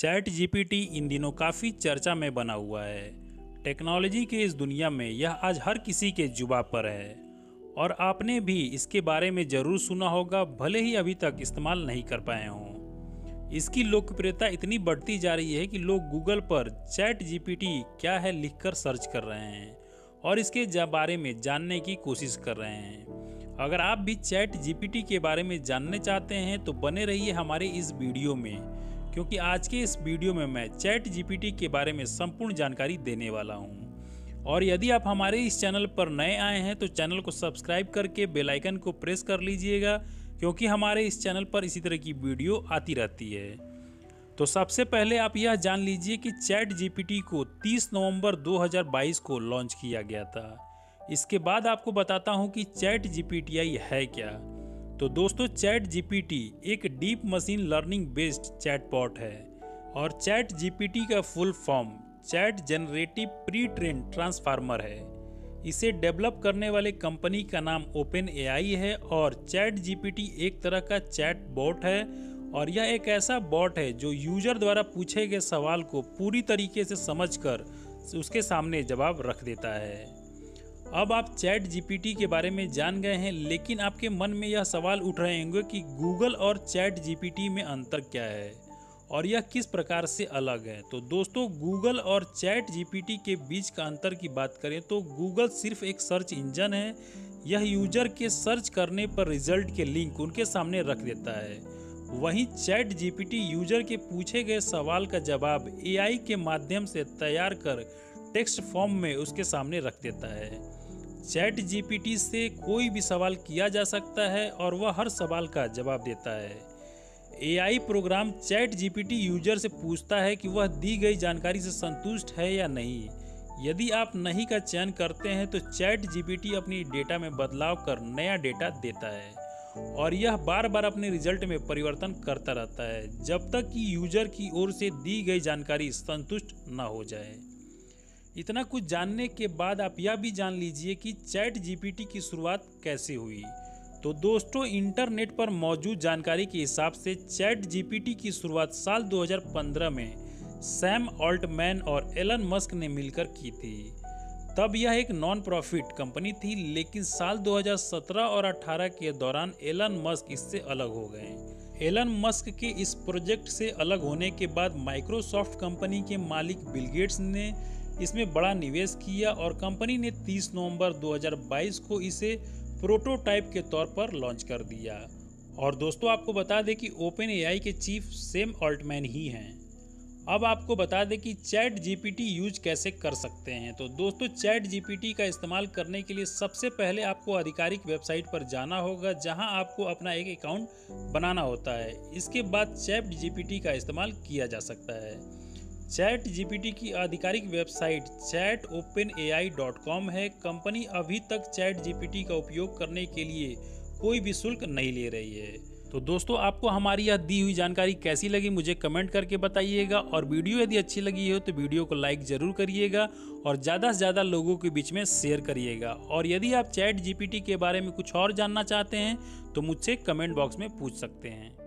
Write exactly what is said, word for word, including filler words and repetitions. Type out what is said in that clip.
Chat GPT इन दिनों काफ़ी चर्चा में बना हुआ है। टेक्नोलॉजी के इस दुनिया में यह आज हर किसी के जुबान पर है और आपने भी इसके बारे में ज़रूर सुना होगा, भले ही अभी तक इस्तेमाल नहीं कर पाए हों। इसकी लोकप्रियता इतनी बढ़ती जा रही है कि लोग गूगल पर चैट जीपीटी क्या है लिखकर सर्च कर रहे हैं और इसके बारे में जानने की कोशिश कर रहे हैं। अगर आप भी चैट जीपीटी के बारे में जानने चाहते हैं तो बने रहिए हमारे इस वीडियो में, क्योंकि आज के इस वीडियो में मैं चैट जीपीटी के बारे में संपूर्ण जानकारी देने वाला हूं। और यदि आप हमारे इस चैनल पर नए आए हैं तो चैनल को सब्सक्राइब करके बेल आइकन को प्रेस कर लीजिएगा, क्योंकि हमारे इस चैनल पर इसी तरह की वीडियो आती रहती है। तो सबसे पहले आप यह जान लीजिए कि चैट जीपीटी को तीस नवंबर दो हज़ार बाईस को लॉन्च किया गया था। इसके बाद आपको बताता हूं कि चैट जीपीटी है क्या। तो दोस्तों, चैट जीपीटी एक deep machine learning based chatbot है और चैट जीपीटी का full form chat generative pre train transformer है। इसे डेवलप करने वाले कंपनी का नाम ओपन एआई है और चैट जीपीटी एक तरह का चैट बॉट है और यह एक ऐसा बॉट है जो यूजर द्वारा पूछे गए सवाल को पूरी तरीके से समझकर उसके सामने जवाब रख देता है। अब आप चैट जीपीटी के बारे में जान गए हैं, लेकिन आपके मन में यह सवाल उठ रहे होंगे कि गूगल और चैट जीपीटी में अंतर क्या है और यह किस प्रकार से अलग है। तो दोस्तों, गूगल और चैट जीपीटी के बीच का अंतर की बात करें तो गूगल सिर्फ एक सर्च इंजन है। यह यूजर के सर्च करने पर रिजल्ट के लिंक उनके सामने रख देता है। वहीं चैट जीपीटी यूजर के पूछे गए सवाल का जवाब एआई के माध्यम से तैयार कर टेक्स्ट फॉर्म में उसके सामने रख देता है। चैट जीपीटी से कोई भी सवाल किया जा सकता है और वह हर सवाल का जवाब देता है। AI program Chat GPT user से पूछता है कि वह दी गई जानकारी से संतुष्ट है या नहीं। यदि आप नहीं का चयन करते हैं तो चैट जीपीटी अपनी डेटा में बदलाव कर नया डेटा देता है और यह बार बार अपने रिजल्ट में परिवर्तन करता रहता है जब तक कि यूजर की ओर से दी गई जानकारी संतुष्ट न हो जाए। इतना कुछ जानने के बाद आप यह भी जान लीजिए कि चैट जीपीटी की शुरुआत कैसे हुई। तो दोस्तों, इंटरनेट पर मौजूद जानकारी के हिसाब से चैट जीपीटी की शुरुआत साल दो हज़ार पंद्रह में सैम ऑल्टमैन और एलन मस्क ने मिलकर की थी। तब यह एक नॉन प्रॉफिट कंपनी थी, लेकिन साल दो हज़ार सत्रह और अठारह के दौरान एलन मस्क इससे अलग हो गए। एलन मस्क के इस प्रोजेक्ट से अलग होने के बाद माइक्रोसॉफ्ट कंपनी के मालिक बिल गेट्स ने इसमें बड़ा निवेश किया और कंपनी ने तीस नवंबर दो हज़ार बाईस को इसे प्रोटोटाइप के तौर पर लॉन्च कर दिया। और दोस्तों, आपको बता दें कि ओपन एआई के चीफ सैम ऑल्टमैन ही हैं। अब आपको बता दें कि चैट जीपीटी यूज कैसे कर सकते हैं। तो दोस्तों, चैट जीपीटी का इस्तेमाल करने के लिए सबसे पहले आपको आधिकारिक वेबसाइट पर जाना होगा, जहां आपको अपना एक अकाउंट बनाना होता है। इसके बाद चैट जीपीटी का इस्तेमाल किया जा सकता है। चैट जीपीटी की आधिकारिक website chat open A I dot com है। कंपनी अभी तक चैट जीपीटी का उपयोग करने के लिए कोई भी शुल्क नहीं ले रही है। तो दोस्तों, आपको हमारी यह दी हुई जानकारी कैसी लगी मुझे कमेंट करके बताइएगा और वीडियो यदि अच्छी लगी हो तो वीडियो को लाइक जरूर करिएगा और ज़्यादा से ज़्यादा लोगों के बीच में शेयर करिएगा। और यदि आप चैट जीपीटी के बारे में कुछ और जानना चाहते हैं तो मुझसे कमेंट बॉक्स में पूछ सकते हैं।